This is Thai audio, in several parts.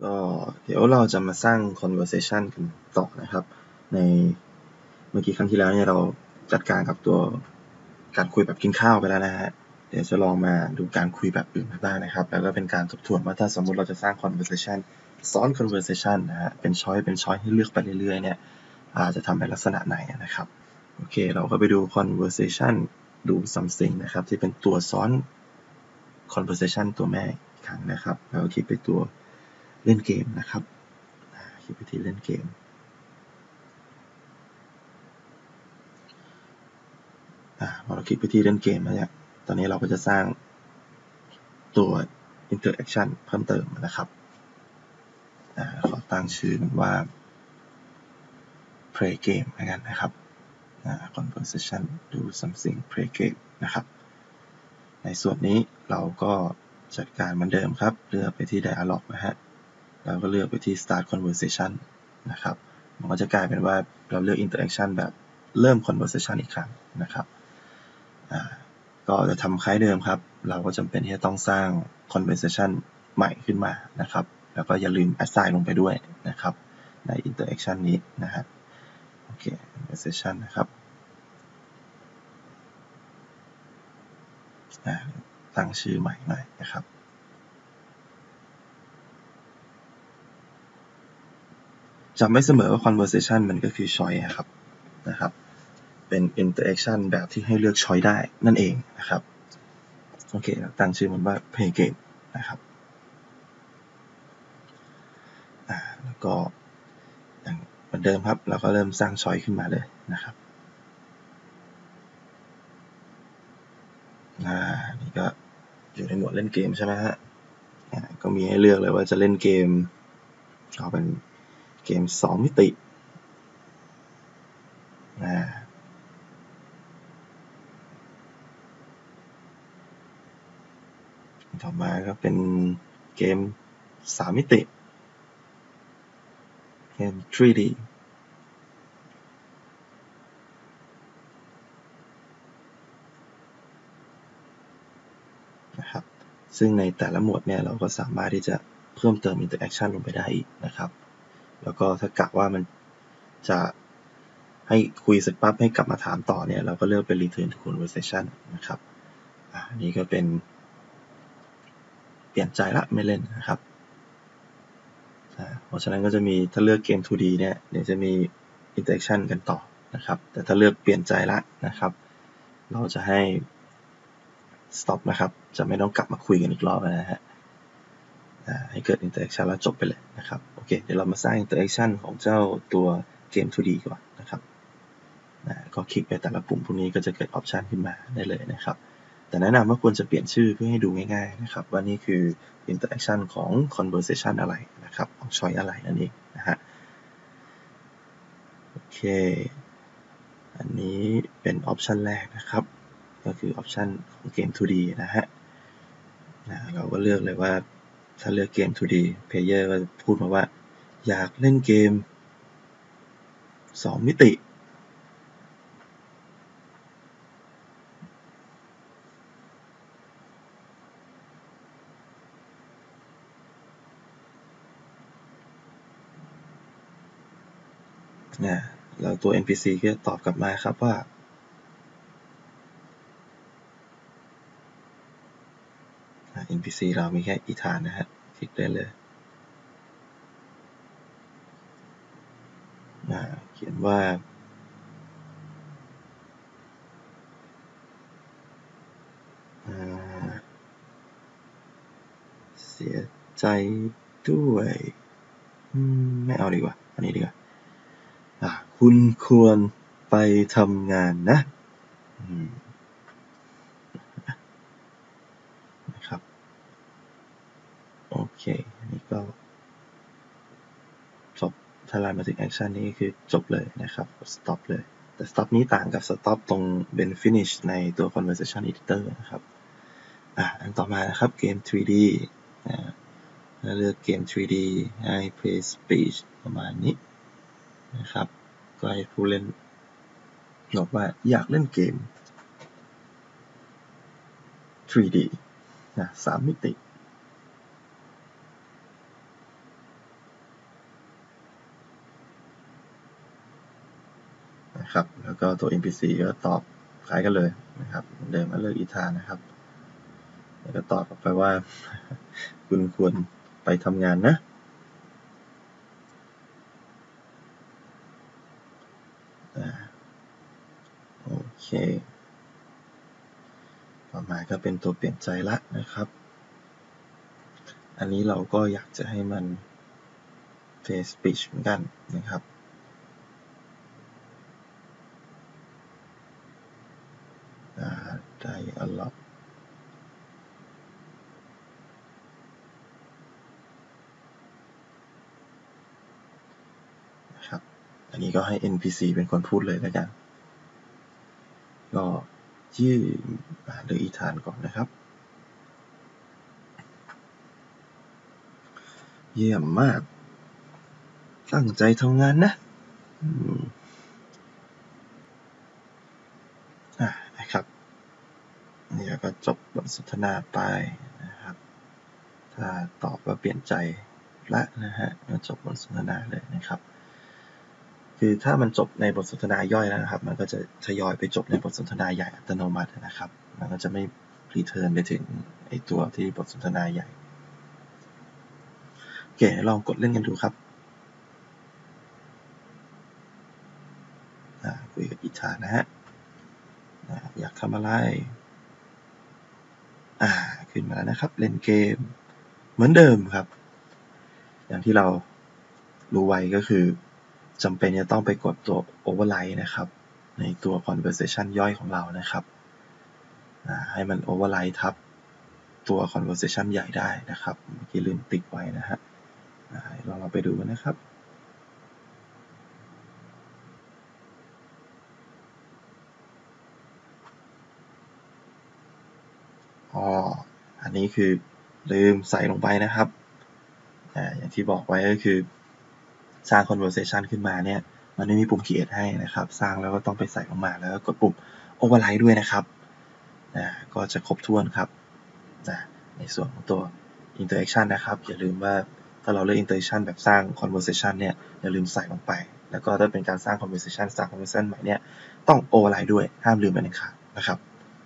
ก็เดี๋ยวเราจะมาสร้าง conversation กันต่อนะครับในเมื่อกี้ครั้งที่แล้วเนี่ยเราจัดการกับตัวการคุยแบบกินข้าวไปแล้วนะฮะเดี๋ยวจะลองมาดูการคุยแบบอื่นบ้างนะครับแล้วก็เป็นการทบทวนว่าถ้าสมมุติเราจะสร้าง conversation ซ้อน conversation นะฮะเป็นช้อยให้เลือกไปเรื่อยๆเนี่ยจะทำเป็นลักษณะไหนนะครับโอเคเราก็ไปดู conversation ดู something นะครับที่เป็นตัวซ้อน conversation ตัวแม่อีกครั้งนะครับแล้วคลิกไปตัวเล่นเกมนะครับคลิกไปที่เล่นเกมพอเราคลิกไปที่เล่นเกมแล้วเนี่ยตอนนี้เราก็จะสร้างตัว interaction เพิ่มเติมนะครับขอตั้งชื่อว่า play game แล้วกันนะครับconversation do something play game นะครับในส่วนนี้เราก็จัดการเหมือนเดิมครับเลือกไปที่ dialog นะฮะแล้วก็เลือกไปที่ start conversation นะครับมันก็จะกลายเป็นว่าเราเลือก interaction แบบเริ่ม conversation อีกครั้งนะครับก็จะทำคล้ายเดิมครับเราก็จำเป็นที่จะต้องสร้าง conversation ใหม่ขึ้นมานะครับแล้วก็อย่าลืม assign ลงไปด้วยนะครับใน interaction นี้นะฮะโอเค conversation นะครับตั้งชื่อใหม่หน่อยนะครับจำไว้เสมอว่า conversation มันก็คือ choice นะครับเป็น interaction แบบที่ให้เลือก choice ได้นั่นเองนะครับโอเคตั้งชื่อมันว่า play game นะครับแล้วก็อย่างเหมือนเดิมครับเราก็เริ่มสร้าง choice ขึ้นมาเลยนะครับนี่ก็อยู่ในหมวดเล่นเกมใช่ไหมฮะก็มีให้เลือกเลยว่าจะเล่นเกมเอาเป็นเกม2มิติต่อมาก็เป็นเกม3มิติเกม 3D นะครับซึ่งในแต่ละหมวดเนี่ยเราก็สามารถที่จะเพิ่มเติม interaction ลงไปได้อีกนะครับแล้วก็ถ้ากะว่ามันจะให้คุยเสร็จปั๊บให้กลับมาถามต่อเนี่ยเราก็เลือกเป็น return to conversation นะครับนี่ก็เป็นเปลี่ยนใจละไม่เล่นนะครับเพราะฉะนั้นก็จะมีถ้าเลือกเกม 2D เนี่ยเดี๋ยวจะมี interaction กันต่อนะครับแต่ถ้าเลือกเปลี่ยนใจละนะครับเราจะให้ stop นะครับจะไม่ต้องกลับมาคุยกันอีกรอบนะฮะให้เกิด interaction แล้วจบไปเลยนะครับโอเคเดี๋ยวเรามาสร้าง interaction ของเจ้าตัวเกม 2D ก่อนนะครับก็คลิกไปแต่ละปุ่มพวกนี้ก็จะเกิด option ขึ้นมาได้เลยนะครับแต่แนะนำว่าควรจะเปลี่ยนชื่อเพื่อให้ดูง่ายๆนะครับว่านี่คือ interaction ของ conversation อะไรนะครับของ choice อะไรนั่นเองนะฮะโอเคอันนี้เป็น option แรกนะครับก็คือ option ของเกม 2D นะฮะเราก็เลือกเลยว่าถ้าเลือกเกม 2D player ก็จะพูดมาว่าอยากเล่นเกม2มิติแล้วตัว NPC ก็ตอบกลับมาครับว่าNPC เรามีแค่อีธานนะฮะคลิกได้เลยเขียนว่าเสียใจด้วยไม่เอาดีกว่าอันนี้ดีกว่าคุณควรไปทำงานนะนะครับโอเคอันนี้ก็จบถ้าไล่มาถึงแอคชั่นนี้คือจบเลยนะครับ stop เลยแต่ stop นี้ต่างกับ stop ตรงเป็น finish ในตัว conversation editor นะครับอันต่อมานะครับเกม 3D เลือกเกม 3D ให้ play speech ประมาณนี้นะครับก็ให้ผู้เล่นบอกว่าอยากเล่นเกม 3D 3มิตินะครับแล้วก็ตัว NPC ก็ตอบคล้ายกันเลยนะครับเดิมมาเลือกอีธานนะครับแล้วก็ตอบกลับไปว่า คุณควรไปทำงานนะโอเคต่อมาก็เป็นตัวเปลี่ยนใจละนะครับอันนี้เราก็อยากจะให้มัน face speech เหมือนกันนะครับdialogนะครับอันนี้ก็ให้ NPC เป็นคนพูดเลยแล้วกันก็ยื่นหรืออีธานก่อนนะครับเยี่ยมมากตั้งใจทำงานนะนะครับนี่ก็จบบทสนทนาไปนะครับถ้าตอบว่าเปลี่ยนใจละนะฮะก็จบบทสนทนาเลยนะครับคือถ้ามันจบในบทสนทนาย่อยแล้วนะครับมันก็จะทยอยไปจบในบทสนทนาใหญ่อัตโนมัตินะครับมันก็จะไม่รีเทิร์นไปถึงไอตัวที่บทสนทนาใหญ่โอเคลองกดเล่นกันดูครับคุยกับอีธานนะฮะอยากทำอะไรขึ้นมาแล้วนะครับเล่นเกมเหมือนเดิมครับอย่างที่เรารู้ไว้ก็คือจำเป็นจะต้องไปกดตัว override นะครับในตัว conversation ย่อยของเรานะครับให้มัน override ทับตัว conversation ใหญ่ได้นะครับเมื่อกี้ลืมติ๊กไว้นะฮะเราไปดูกันนะครับอันนี้คือลืมใส่ลงไปนะครับอย่างที่บอกไว้ก็คือสร้าง conversation ขึ้นมาเนี่ยมันไม่มีปุ่ม create ให้นะครับสร้างแล้วก็ต้องไปใส่ลงมาแล้วก็กดปุ่ม override ด้วยนะครับก็จะครบถ้วนครับในส่วนของตัว interaction นะครับอย่าลืมว่าถ้าเราเลือก interaction แบบสร้าง conversation เนี่ยอย่าลืมใส่ลงไปแล้วก็ถ้าเป็นการสร้าง conversation ใหม่เนี่ยต้อง override ด้วยห้ามลืมเป็นอันขาดนะครับ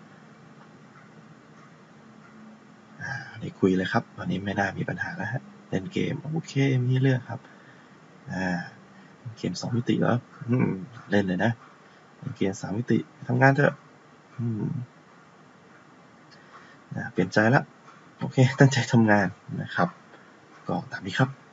นี่คุยเลยครับวันนี้ไม่น่ามีปัญหาแล้วฮะเล่นเกมโอเคมีเรื่องครับเกม2 มิติเหรอเล่นเลยนะเกม3 มิติทำงานเถอะเปลี่ยนใจแล้วโอเคตั้งใจทำงานนะครับก็ตามนี้ครับ